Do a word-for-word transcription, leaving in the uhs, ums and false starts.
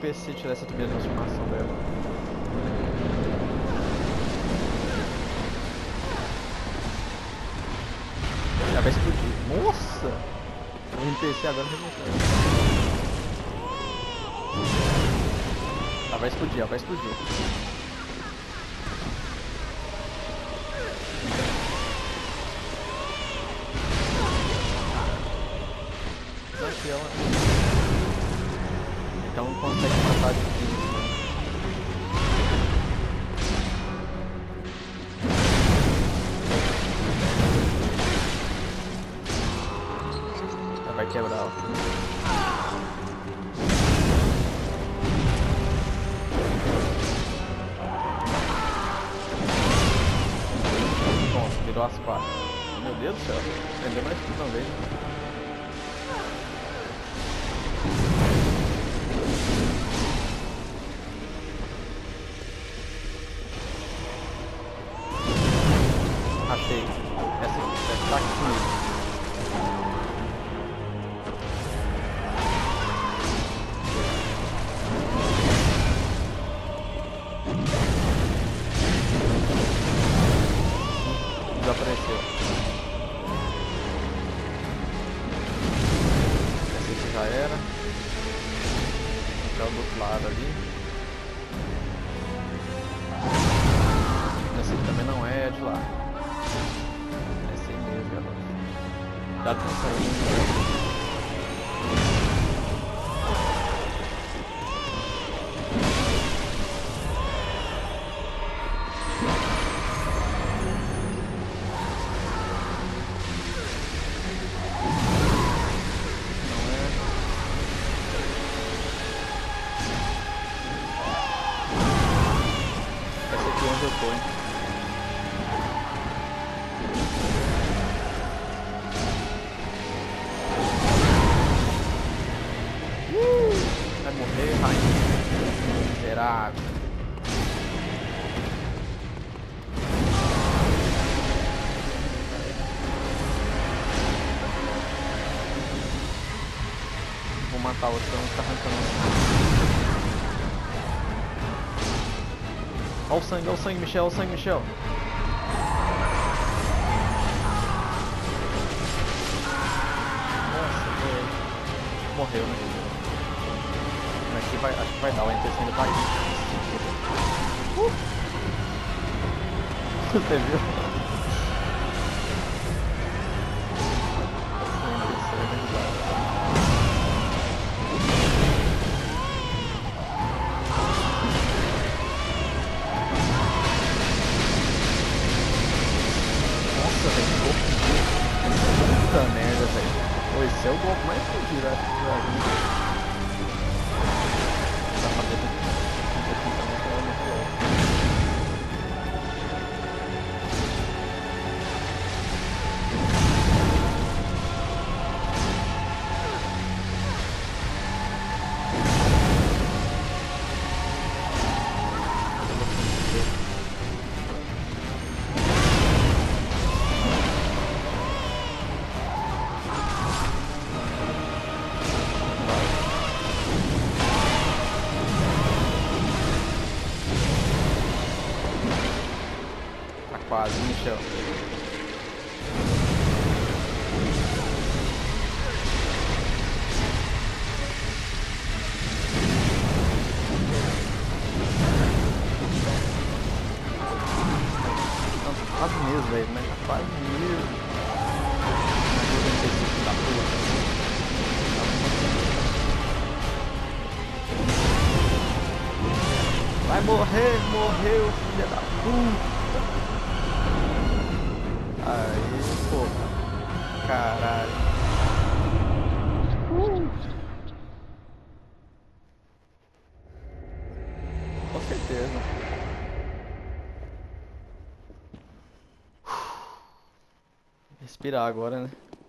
P C tirar essa primeira transformação dela. Ela vai explodir. Nossa! O N P C agora remontando. Ela vai explodir, ela vai explodir. Aqui ela... Então não consegue matar de físico. Ela vai quebrar ela. Nossa, virou as quatro. Meu Deus do céu, prendeu mais tudo também. Achei. Essa aqui, essa tá aqui comigo. Desapareceu. Essa aqui já era. Então do outro lado ali. Essa aqui também não é de lá. Essa aí mesmo, garoto. Dá atenção. Onde eu tô, hein? Uh, vai morrer, rainha. Miserável. Vou matar o outro, não tá arrancando. Olha o sangue, olha o sangue, Michel, olha o sangue, Michel. Nossa, foi. Morreu, né? Aqui vai, acho que vai dar, o N P C ainda tá aí. Uh! Você viu? O N P C é verdade. Puta merda, velho. Esse é o golpe mais fodido, acho que já vi. Dá pra ver um pouquinho também que ela é muito louca. Quase, Michel. Não, quase mesmo, velho, mas tá quase mesmo. Não sei se da puta. Vai morrer, morreu, filha da puta. Aí, pô. Caralho. Uh. Com certeza. Respirar agora, né?